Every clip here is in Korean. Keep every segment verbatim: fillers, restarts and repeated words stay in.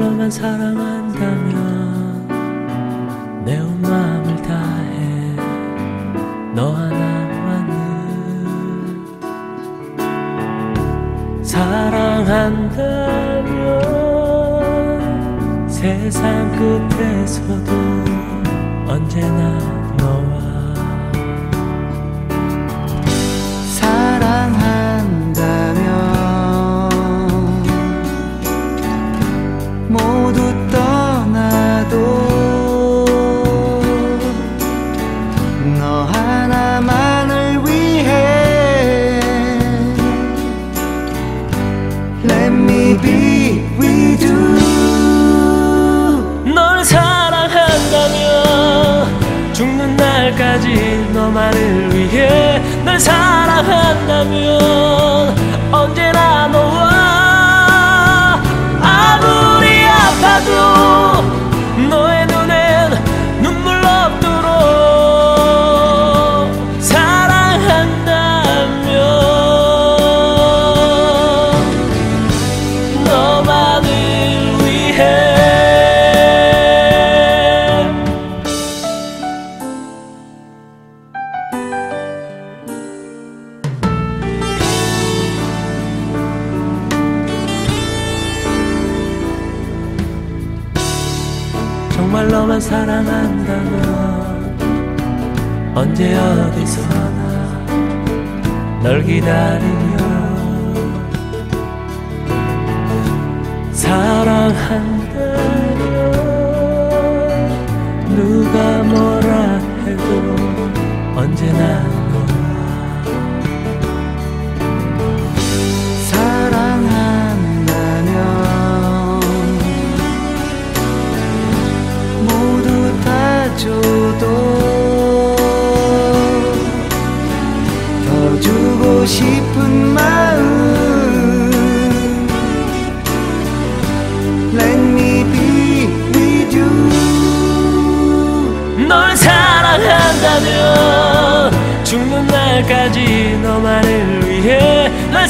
너만 사랑한다면 내 온 마음을 다해 너 하나만을 사랑한다면 세상 끝에서도 언제나 너와 사랑한다면 모두 떠나도 너 하나만을 위해 Let me be with you. 널 사랑한다면 죽는 날까지 너만을 위해 널 사랑한다면 언제나 너와 아무리 아파도 너의 눈엔 눈물 없도록 사랑한다면 너만을 위해 정말 너만 사랑한다면 언제 어디서나 널 기다리며 사랑한다면 누가 뭐라 해도 언제나 너와 사랑한다면 모두 다 줘도 더 주고 싶은 마음 Let me be with you. 널 사랑한다면 죽는 날까지 너만을 위해 널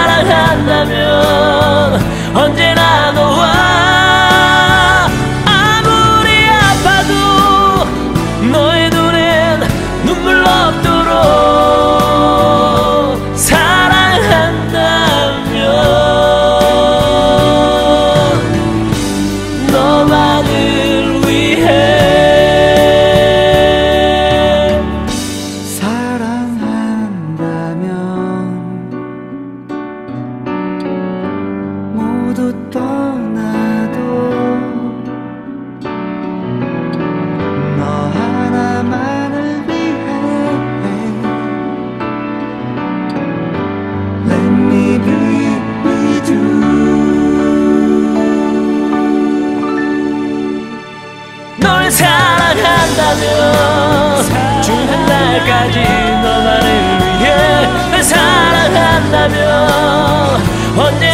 사랑한다면 언제나 너와 아무리 아파도 너의 눈엔 눈물 없도록 사랑한다면 너만을 위해 모두 떠나도 너 하나만을 위해 Let me be with you. 널 사랑한다면 죽는 날까지 너만을 위해 널 사랑한다면 언제